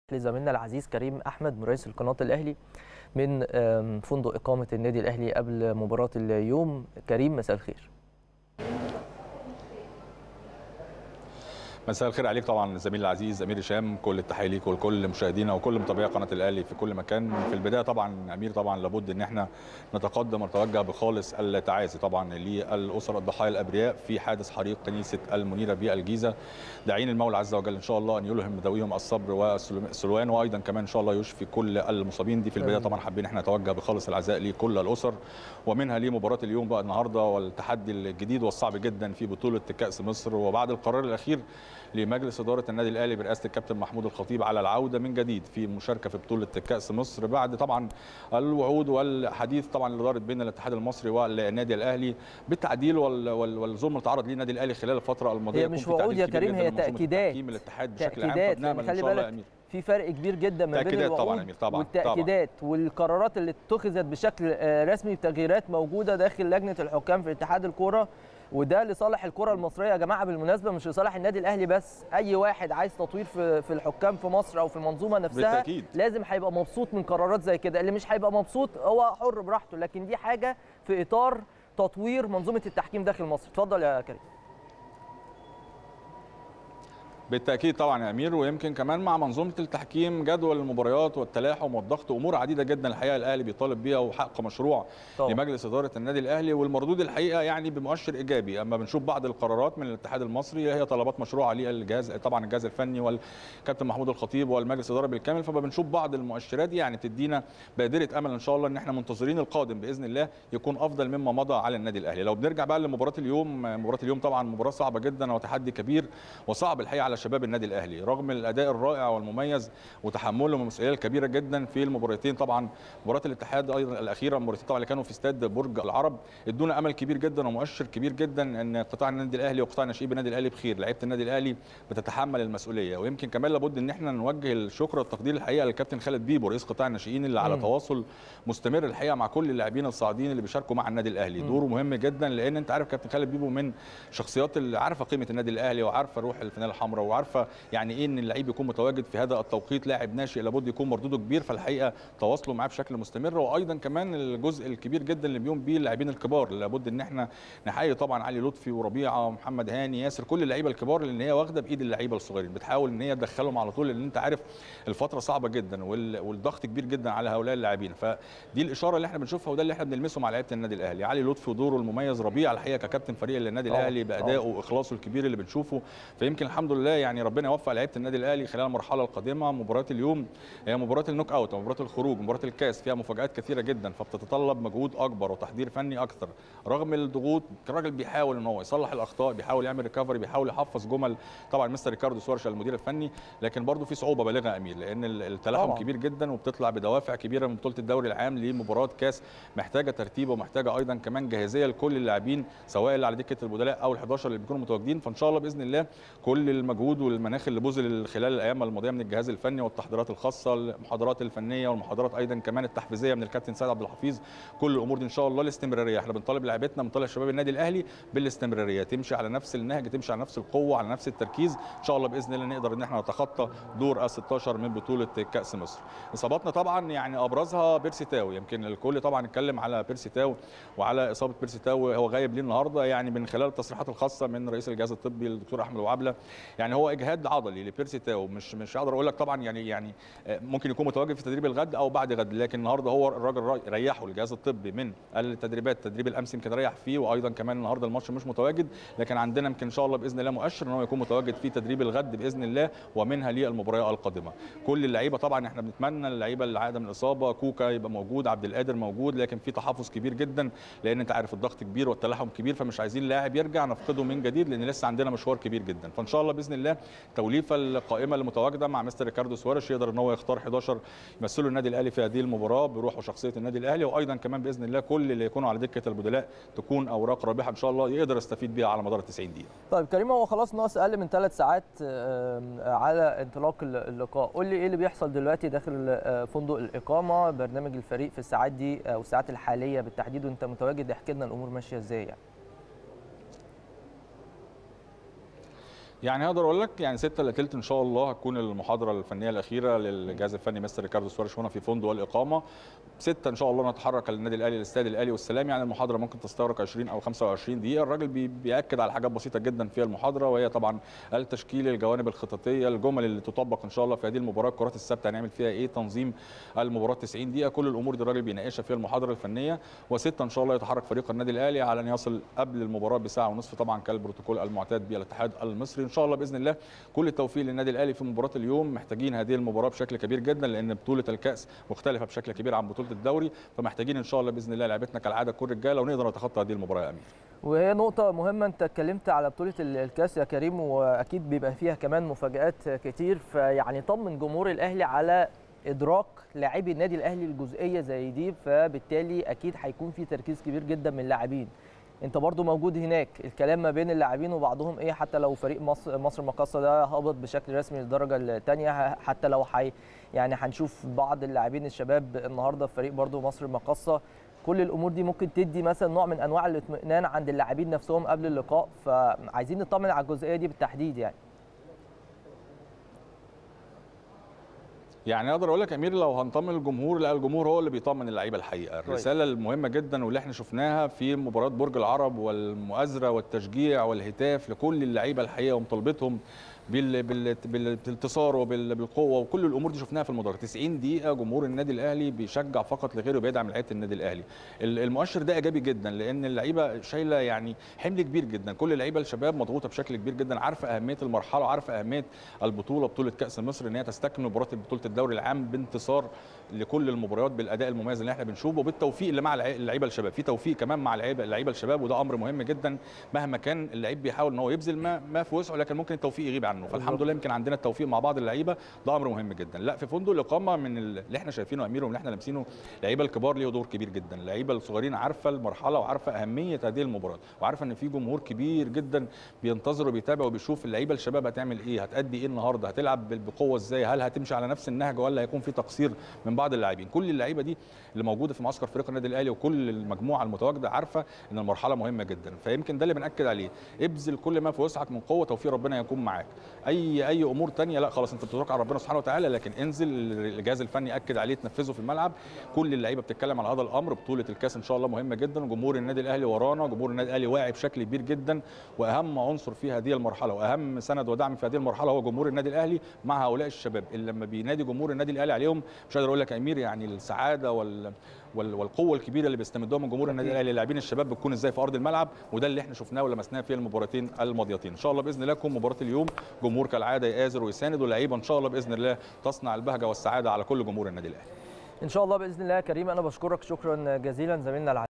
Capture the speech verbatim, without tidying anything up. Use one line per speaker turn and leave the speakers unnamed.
لزميلنا العزيز كريم احمد مراسل قناه الاهلي من فندق اقامه النادي الاهلي قبل مباراه اليوم. كريم مساء الخير.
مساء الخير عليك طبعا زميلي العزيز امير هشام، كل التحيه ليك ولكل مشاهدينا وكل متابعي قناه الاهلي في كل مكان. في البدايه طبعا امير طبعا لابد ان احنا نتقدم ونتوجه بخالص التعازي طبعا للاسر الضحايا الابرياء في حادث حريق كنيسه المنيره بالجيزه. داعين المولى عز وجل ان شاء الله ان يلهم ذويهم الصبر والسلوان، وايضا كمان ان شاء الله يشفي كل المصابين دي. في البدايه طبعا حابين احنا نتوجه بخالص العزاء لكل الاسر، ومنها لمباراه اليوم بقى النهارده والتحدي الجديد والصعب جدا في بطوله كاس مصر، وبعد القرار الاخير لمجلس اداره النادي الاهلي برئاسه الكابتن محمود الخطيب على العوده من جديد في المشاركه في بطوله كاس مصر، بعد طبعا الوعود والحديث طبعا اللي دارت بين الاتحاد المصري والنادي الاهلي بالتعديل والظلم اللي تعرض ليه النادي الاهلي خلال الفتره الماضيه.
هي مش وعود يا كريم، هي تاكيدات.
الاتحاد بشكل عام
فبنامل ان شاء الله امير. في فرق كبير جدا ما بين الوعود طبعا أمير طبعا والتاكيدات طبعا. والقرارات اللي اتخذت بشكل رسمي بتغييرات موجوده داخل لجنه الحكام في اتحاد الكوره، وده لصالح الكره المصريه يا جماعه. بالمناسبه مش لصالح النادي الاهلي بس، اي واحد عايز تطوير في في الحكام في مصر او في المنظومه نفسها بالتأكيد لازم هيبقى مبسوط من قرارات زي كده. اللي مش هيبقى مبسوط هو حر براحته، لكن دي حاجه في اطار تطوير منظومه التحكيم داخل مصر. اتفضل يا كريم.
بالتاكيد طبعا يا امير، ويمكن كمان مع منظومه التحكيم جدول المباريات والتلاحم والضغط امور عديده جدا الحقيقه الاهلي بيطالب بيها وحق مشروع طبعا لمجلس اداره النادي الاهلي، والمردود الحقيقه يعني بمؤشر ايجابي. اما بنشوف بعض القرارات من الاتحاد المصري هي طلبات مشروعه للجهاز طبعا الجهاز الفني والكابتن محمود الخطيب والمجلس الاداره بالكامل، فما بنشوف بعض المؤشرات يعني تدينا بادره امل ان شاء الله ان احنا منتظرين القادم باذن الله يكون افضل مما مضى على النادي الاهلي. لو بنرجع بقى لمباراه اليوم، مباراه اليوم طبعا مباراه صعبه جدا وتحدي كبير وصعب الحقيقه على شباب النادي الاهلي رغم الاداء الرائع والمميز وتحملهم المسؤوليه الكبيره جدا في المباراتين. طبعا مباراه الاتحاد ايضا الاخيره، المباراتين طبعا اللي كانوا في استاد برج العرب، ادونا امل كبير جدا ومؤشر كبير جدا ان قطاع النادي الاهلي وقطاع ناشئين النادي الاهلي بخير. لعيبه النادي الاهلي بتتحمل المسؤوليه، ويمكن كمان لابد ان احنا نوجه الشكر والتقدير الحقيقه للكابتن خالد بيبو رئيس قطاع الناشئين اللي على م. تواصل مستمر الحقيقه مع كل اللاعبين الصاعدين اللي بيشاركوا مع النادي الاهلي. م. دوره مهم جدا، لان انت عارف كابتن خالد بيبو من شخصيات اللي عارفه قيمه النادي الاهلي وعارفه روح الفانيله الحمراء وعارفه يعني ايه ان اللعيب يكون متواجد في هذا التوقيت. لاعب ناشئ لابد يكون مردوده كبير، فالحقيقه تواصلوا معاه بشكل مستمر. وايضا كمان الجزء الكبير جدا اللي بيقوم بيه اللاعبين الكبار، لابد ان احنا نحيي طبعا علي لطفي وربيعه ومحمد هاني ياسر، كل اللعيبه الكبار اللي هي واخده بايد اللعيبه الصغيرين، بتحاول ان هي تدخلهم على طول، لان انت عارف الفتره صعبه جدا والضغط كبير جدا على هؤلاء اللاعبين. فدي الاشاره اللي احنا بنشوفها وده اللي احنا بنلمسه مع لعيبه النادي الاهلي. علي لطفي ودوره المميز، ربيعه الحقيقه ككابتن فريق النادي الاهلي بادائه واخلاصه الكبير اللي بنشوفه. فيمكن الحمد لله يعني ربنا يوفق لعيبه النادي الاهلي خلال المرحله القادمه. مباراه اليوم هي مباراه النوك اوت ومباراه الخروج، مباراه الكاس فيها مفاجات كثيره جدا، فبتتطلب مجهود اكبر وتحضير فني اكثر. رغم الضغوط الراجل بيحاول ان هو يصلح الاخطاء، بيحاول يعمل ريكفري، بيحاول يحفظ جمل طبعا مستر ريكاردو سوارش المدير الفني، لكن برضه في صعوبه بالغه امير، لان التلاحم طبعا كبير جدا وبتطلع بدوافع كبيره من بطوله الدوري العام لمباراه كاس محتاجه ترتيب ومحتاجه ايضا كمان جاهزيه لكل اللاعبين سواء اللي على دكه البدلاء او ال11 اللي بيكونوا متواجدين. فان شاء الله باذن الله كل المجهود والمناخ اللي بذل خلال الايام الماضيه من الجهاز الفني والتحضيرات الخاصه، المحاضرات الفنيه والمحاضرات ايضا كمان التحفيزيه من الكابتن سيد عبد الحفيظ، كل الامور دي ان شاء الله الاستمراريه. احنا بنطالب لاعبتنا بنطالب شباب النادي الاهلي بالاستمراريه، تمشي على نفس النهج، تمشي على نفس القوه، على نفس التركيز، ان شاء الله باذن الله نقدر ان احنا نتخطى دور ستاشر من بطوله كاس مصر. اصاباتنا طبعا يعني ابرزها بيرسي تاو، يمكن الكل طبعا اتكلم على بيرسي تاو وعلى اصابه بيرسي تاو، هو غايب ليه النهارده يعني من خلال التصريحات الخاصه من رئيس الجهاز الطبي الدكتور احمد وعبله، يعني هو اجهاد عضلي لبيرسي تاو، مش مش هقدر اقول لك طبعا يعني يعني ممكن يكون متواجد في تدريب الغد او بعد غد، لكن النهارده هو الراجل ريحه الجهاز الطبي من التدريبات، تدريب الامس يمكن ريح فيه، وايضا كمان النهارده الماتش مش متواجد، لكن عندنا يمكن ان شاء الله باذن الله مؤشر ان هو يكون متواجد في تدريب الغد باذن الله ومنها للمباراه القادمه. كل اللعيبه طبعا احنا بنتمنى اللعيبه اللي عاده من الاصابه، كوكا يبقى موجود، عبد القادر موجود، لكن في تحفظ كبير جدا لان انت عارف الضغط كبير والتلاحم كبير، فمش عايزين لاعب يرجع نفقده من جديد لان لسه عندنا مشوار كبير جدا. فان شاء الله باذن الله التوليفه القائمه المتواجده مع مستر ريكاردو سوارش يقدر ان هو يختار احداشر يمثلوا النادي الاهلي في هذه المباراه بروح وشخصيه النادي الاهلي، وايضا كمان باذن الله كل اللي يكونوا على دكه البدلاء تكون اوراق رابحه ان شاء الله يقدر يستفيد بيها على مدار تسعين دقيقه.
طيب كريم، هو خلاص ناقص اقل من ثلاث ساعات على انطلاق اللقاء، قول لي ايه اللي بيحصل دلوقتي داخل فندق الاقامه، برنامج الفريق في الساعات دي او الساعات الحاليه بالتحديد وانت متواجد، احكي لنا الامور ماشيه ازاي يعني.
يعني هقدر اقول لك يعني ستة الا تلت ان شاء الله هتكون المحاضره الفنيه الاخيره للجهاز الفني مستر ريكاردو سواريش هنا في فندق الاقامه. ستة ان شاء الله نتحرك للنادي الاهلي الاستاد الاهلي والسلام. يعني المحاضره ممكن تستغرق عشرين او خمسة وعشرين دقيقه. الراجل بي بياكد على حاجات بسيطه جدا في المحاضره، وهي طبعا التشكيل، الجوانب الخططيه، الجمل اللي تطبق ان شاء الله في هذه المباراه، الكرات الثابته هنعمل فيها ايه، تنظيم المباراه تسعين دقيقه، كل الامور دي الراجل بيناقشها في المحاضره الفنيه. وستة ان شاء الله يتحرك فريق النادي الاهلي على ان يصل قبل المباراه بساعه ونصف طبعا كالبروتوكول المعتاد بالاتحاد المصري. ان شاء الله باذن الله كل التوفيق للنادي الاهلي في مباراه اليوم. محتاجين هذه المباراه بشكل كبير جدا لان بطوله الكاس مختلفه بشكل كبير عن بطوله الدوري، فمحتاجين ان شاء الله باذن الله لعبتنا كالعاده كل رجاله ونقدر نتخطى هذه المباراه يا امير.
وهي نقطه مهمه، انت اتكلمت على بطوله الكاس يا كريم، واكيد بيبقى فيها كمان مفاجات كتير، فيعني طمن جمهور الاهلي على ادراك لاعبي النادي الاهلي الجزئيه زي دي، فبالتالي اكيد هيكون في تركيز كبير جدا من اللاعبين. انت برضو موجود هناك، الكلام ما بين اللاعبين وبعضهم ايه، حتى لو فريق مصر مصر المقاصه ده هبط بشكل رسمي للدرجه الثانيه، حتى لو حي يعني هنشوف بعض اللاعبين الشباب النهارده في فريق برضو مصر المقاصه، كل الامور دي ممكن تدي مثلا نوع من انواع الاطمئنان عند اللاعبين نفسهم قبل اللقاء، فعايزين نطمن على الجزئيه دي بالتحديد. يعني
يعني اقدر اقول لك يا امير لو هنطمن الجمهور، لا الجمهور هو اللي بيطمن اللعيبه الحقيقه. الرساله المهمه جدا واللي احنا شفناها في مباراه برج العرب والمؤازره والتشجيع والهتاف لكل اللعيبه الحقيقه ومطالبتهم بالانتصار وبالقوه وكل الامور دي شفناها في المدرج. تسعين دقيقه جمهور النادي الاهلي بيشجع فقط لغيره وبيدعم لعيبه النادي الاهلي. المؤشر ده ايجابي جدا لان اللعيبه شايله يعني حمل كبير جدا، كل اللعيبه الشباب مضغوطه بشكل كبير جدا، عارفه اهميه المرحله وعارفه اهميه البطوله بطوله كاس مصر ان هي تستكمل مباراه بطوله الدوري العام بانتصار لكل المباريات بالاداء المميز اللي احنا بنشوفه وبالتوفيق اللي مع اللعيبه الشباب. في توفيق كمان مع اللعيبه اللعيبه الشباب وده امر مهم جدا. مهما كان اللعيب بيحاول ان هو يبذل ما ما في وسعه، لكن ممكن التوفيق يغيب عنه، فالحمد لله يمكن عندنا التوفيق مع بعض اللعيبه، ده امر مهم جدا. لا في فندق الاقامه من اللي احنا شايفينه امير واللي احنا لامسينه، اللعيبه الكبار ليه دور كبير جدا، اللعيبه الصغيرين عارفه المرحله وعارفه اهميه هذه المباراه وعارفه ان في جمهور كبير جدا بينتظر وبيتابع وبيشوف اللعيبه الشباب هتعمل ايه، هتأدي ايه النهارده، هتلعب بقوه ازاي، هل هتمشي على نفس النهج ولا هيكون في تقصير من بعض اللاعبين. كل اللعيبه دي اللي موجوده في معسكر فريق النادي الاهلي وكل المجموعه المتواجده عارفه ان المرحله مهمه جدا، فيمكن ده اللي بنأكد عليه. ابذل كل ما في وسعك من قوه، توفيق ربنا يكون معاك. اي اي امور ثانيه لا خلاص انت بتتوكل على ربنا سبحانه وتعالى، لكن انزل الجهاز الفني اكد عليه تنفذه في الملعب. كل اللعيبه بتتكلم على هذا الامر. بطوله الكاس ان شاء الله مهمه جدا، جمهور النادي الاهلي ورانا، جمهور النادي الاهلي واعي بشكل كبير جدا، واهم عنصر في هذه المرحله واهم سند ودعم في هذه المرحله هو جمهور النادي الاهلي مع هؤلاء الشباب اللي لما بينادي جمهور النادي الاهلي عليهم مش قادر اقول لك يا امير يعني السعاده وال والقوه الكبيره اللي بيستمدوها من جمهور النادي الاهلي اللاعبين الشباب بتكون ازاي في ارض الملعب، وده اللي احنا شفناه ولمسناه في المباراتين الماضيتين. ان شاء الله باذن الله تكون مباراه اليوم جمهور كالعاده يآزر ويساند، واللعيبه ان شاء الله باذن الله تصنع البهجه والسعاده على كل جمهور النادي الاهلي.
ان شاء الله باذن الله يا كريم. انا بشكرك شكرا جزيلا زميلنا